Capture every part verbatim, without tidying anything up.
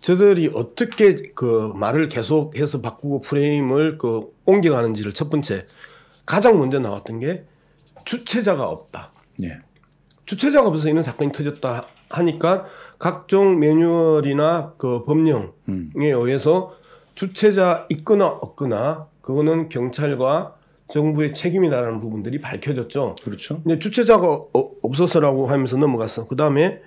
저들이 어떻게 그 말을 계속해서 바꾸고 프레임을 그 옮겨가는지를 첫 번째 가장 먼저 나왔던 게 주체자가 없다. 예. 주체자가 없어서 이런 사건이 터졌다 하니까 각종 매뉴얼이나 그 법령에 음. 의해서 주체자 있거나 없거나 그거는 경찰과 정부의 책임이다라는 부분들이 밝혀졌죠. 그렇죠. 근데 주체자가 어, 없어서라고 하면서 넘어갔어. 그 다음에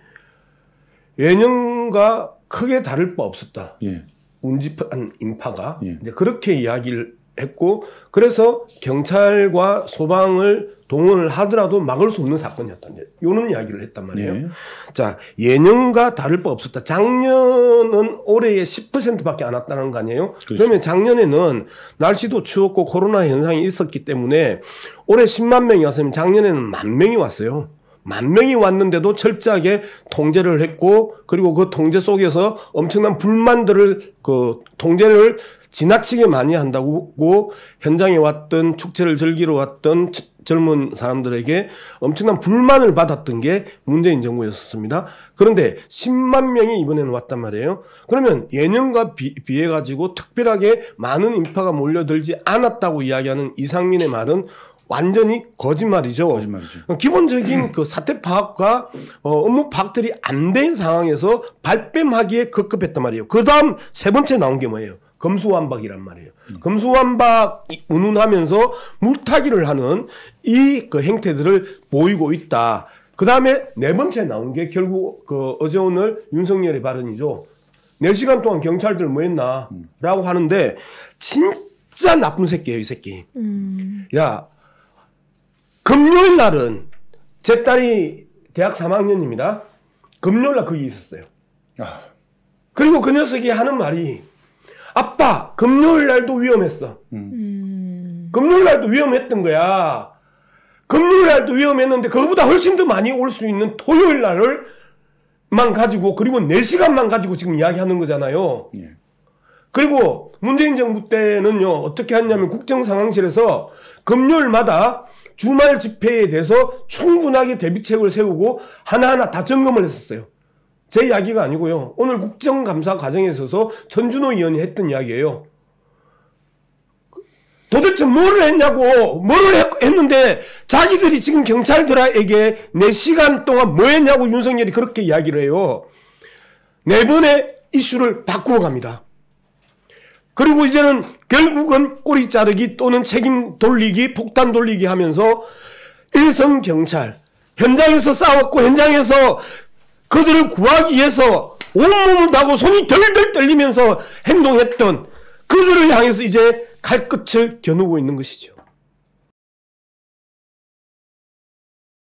예년과 크게 다를 바 없었다. 예. 운집한 인파가 예. 이제 그렇게 이야기를 했고 그래서 경찰과 소방을 동원을 하더라도 막을 수 없는 사건이었다. 이런 이야기를 했단 말이에요. 예. 자, 예년과 다를 바 없었다. 작년은 올해의 십 퍼센트밖에 안 왔다는 거 아니에요? 그렇죠. 그러면 작년에는 날씨도 추웠고 코로나 현상이 있었기 때문에 올해 십만 명이 왔으면 작년에는 만 명이 왔어요. 만 명이 왔는데도 철저하게 통제를 했고 그리고 그 통제 속에서 엄청난 불만들을 그 통제를 지나치게 많이 한다고 현장에 왔던 축제를 즐기러 왔던 젊은 사람들에게 엄청난 불만을 받았던 게 문재인 정부였습니다. 그런데 십만 명이 이번에는 왔단 말이에요. 그러면 예년과 비, 비해 가지고 특별하게 많은 인파가 몰려들지 않았다고 이야기하는 이상민의 말은 완전히 거짓말이죠. 거짓말이죠. 기본적인 그 사태 파악과 어, 업무 파악들이 안 된 상황에서 발뺌하기에 급급했단 말이에요. 그 다음 세 번째 나온 게 뭐예요? 검수완박이란 말이에요. 음. 검수완박 운운하면서 물타기를 하는 이 그 행태들을 보이고 있다. 그 다음에 네 번째 나온 게 결국 그 어제 오늘 윤석열의 발언이죠. 네 시간 동안 경찰들 뭐 했나? 음. 라고 하는데 진짜 나쁜 새끼예요, 이 새끼. 음. 야, 금요일 날은 제 딸이 대학 삼 학년입니다. 금요일 날 거기 있었어요. 아. 그리고 그 녀석이 하는 말이 아빠, 금요일 날도 위험했어. 음. 금요일 날도 위험했던 거야. 금요일 날도 위험했는데 그거보다 훨씬 더 많이 올 수 있는 토요일 날을 만 가지고 그리고 네 시간만 가지고 지금 이야기하는 거잖아요. 예. 그리고 문재인 정부 때는요 어떻게 했냐면 국정상황실에서 금요일마다 주말 집회에 대해서 충분하게 대비책을 세우고 하나하나 다 점검을 했었어요. 제 이야기가 아니고요. 오늘 국정감사 과정에 있어서 전준호 의원이 했던 이야기예요. 도대체 뭐를 했냐고, 뭐를 했는데 자기들이 지금 경찰들에게 네 시간 동안 뭐 했냐고 윤석열이 그렇게 이야기를 해요. 네 번의 이슈를 바꾸어 갑니다. 그리고 이제는 결국은 꼬리 자르기 또는 책임 돌리기, 폭탄 돌리기 하면서 일선 경찰, 현장에서 싸웠고 현장에서 그들을 구하기 위해서 온몸을 다고 손이 덜덜 떨리면서 행동했던 그들을 향해서 이제 칼끝을 겨누고 있는 것이죠.